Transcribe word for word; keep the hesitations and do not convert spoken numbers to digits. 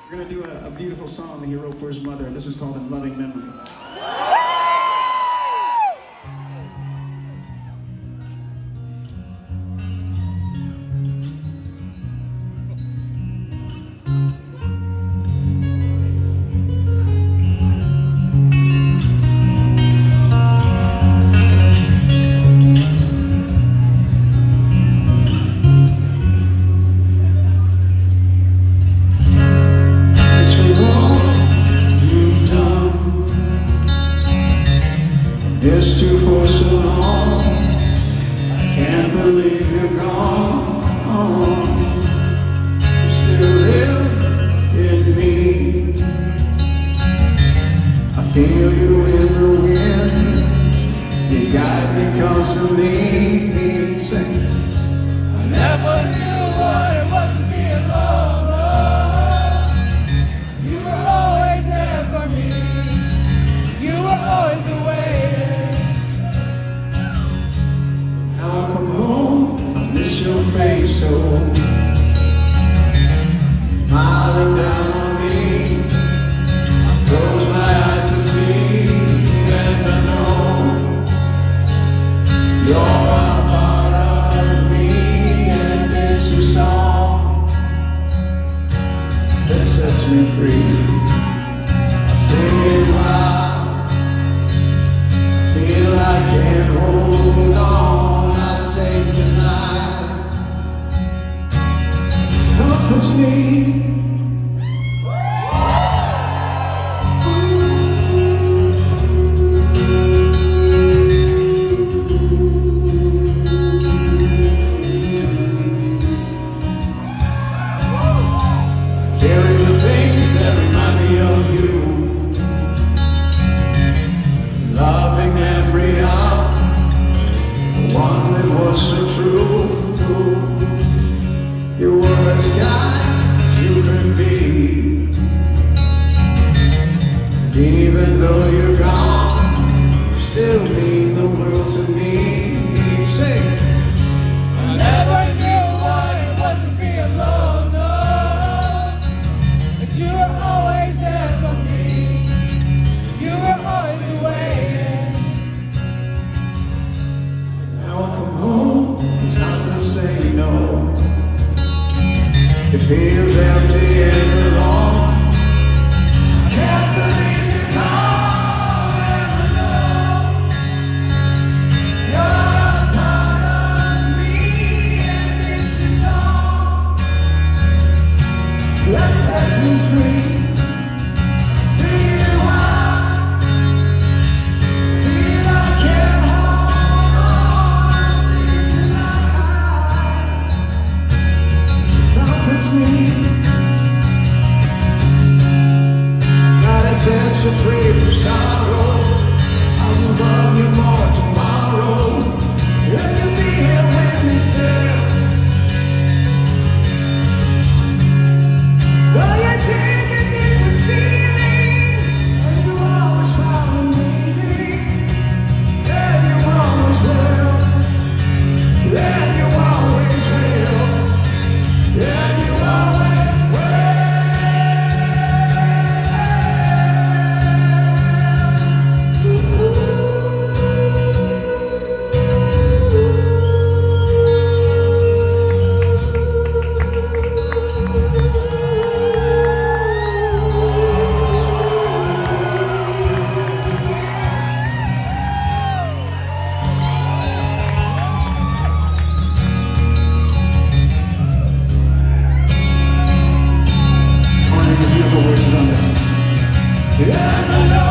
We're going to do a, a beautiful song that he wrote for his mother, and this is called In Loving Memory. Missed you for so long, I can't believe you're gone. You still live in me. I feel you in the wind, you guide me constantly. Sing. I never knew what it was to be alone. Oh, you were always there for me. You were always the way. Now I come home, I miss your face so, smiling down on me. I close my eyes to see, and I know you're a part of me, and it's your song that sets me free. I sing it loud, feel I can't hold on. Tonight comforts me. Carry the things that remind me of you. Loving memory of one that was so true. You were as kind as you could be. Even though you're gone, you still mean the world to me. Sing. I never knew what it was to be alone. No, but you were always there for me. You were always waiting. Now I come home, it's not the same, no. It feels empty and alone. I can't believe you're gone, and I know you're a part of me, and it's your song that sets me free. Sing it wild, feel I can't hold on. I see tonight comforts me. Gotta set you free from sorrow. I will love you more tomorrow. Will you be here with me still? Will you dig a deeper feeling? And you always follow me. And you always will. And you always will. And you always will. Beautiful voices on this. Yeah,